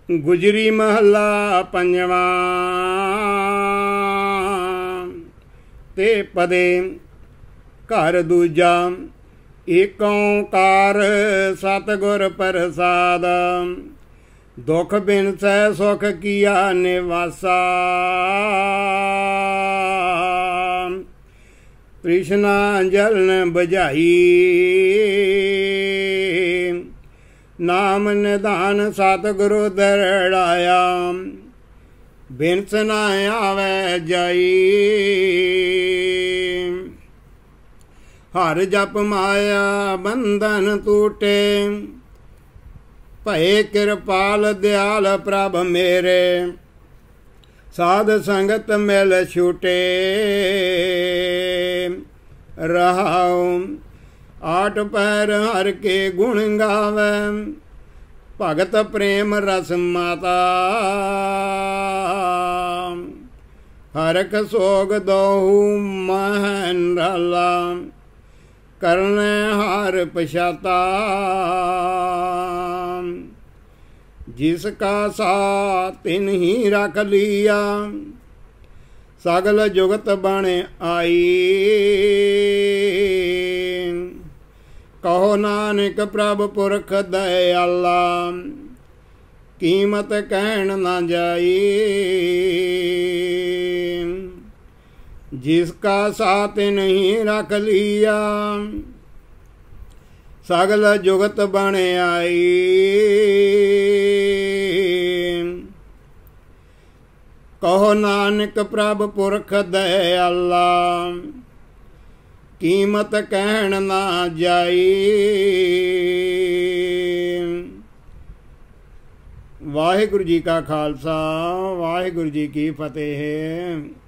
ਗੁਜਰੀ ਮਹੱਲਾ ਪੰਜਵਾਂ। ਤੇ ਪਦੇ ਘਰ ਦੂਜਾ ਏਕ ਓਂਕਾਰ ਸਤਿਗੁਰ ਪ੍ਰਸਾਦ। ਦੁਖ ਬਿਨਸੈ ਸੁਖ ਕੀਆ ਨਿਵਾਸਾ। ਤ੍ਰਿਸ਼ਨਾ ਜਲਨ ਬੁਝਾਈ ਨਾਮ ਨਿਧਾਨ ਸਤਿਗੁਰੂ ਦਰੜਾਇਆ। ਬਿਨਸ ਨਾ ਆਵੈ ਜਾਈ ਹਰ ਜਪ ਮਾਇਆ ਬੰਧਨ ਟੂਟੇ। ਭਏ ਕਿਰਪਾਲ ਦਿਆਲ ਪ੍ਰਭ ਮੇਰੇ ਸਾਧ ਸੰਗਤ ਮਿਲ ਛੂਟੇ। ਰਹਾਉ ਆਠ ਪੈਰ ਹਰ ਕੇ ਗੁਣ ਗਾਵੈ ਭਗਤ ਪ੍ਰੇਮ ਰਸ ਮਾਤਾ। ਹਰਖ ਸੋਗ ਦੋਹੂ ਮਹਨਰਾਲਾ ਕਰਨ ਹਰ ਪਛਾਤਾ। ਜਿਸ ਕਾ ਸਾ ਤਿਨ ਹੀ ਰਖ ਲੀਆ ਸਗਲ ਜੁਗਤ ਬਣ ਆਈ। ਕਹੋ ਨਾਨਕ ਪ੍ਰਭ ਪੁਰਖ ਦਇਆਲਾ ਕੀਮਤ ਕਹਿਣ ਨਾ ਜਾਈ। ਜਿਸ ਕਾ ਸਾਥ ਨਹੀਂ ਰਖ ਲੀਆ ਸਗਲ ਜੁਗਤ ਬਣ ਆਈ। ਕਹੋ ਨਾਨਕ ਪ੍ਰਭ ਪੁਰਖ ਦਇਆਲਾ ਕੀਮਤ ਕਹਿਣ ਨਾ ਜਾਈ। ਵਾਹਿਗੁਰੂ ਜੀ ਕਾ ਖਾਲਸਾ ਵਾਹਿਗੁਰੂ ਜੀ ਕੀ ਫਤਿਹ।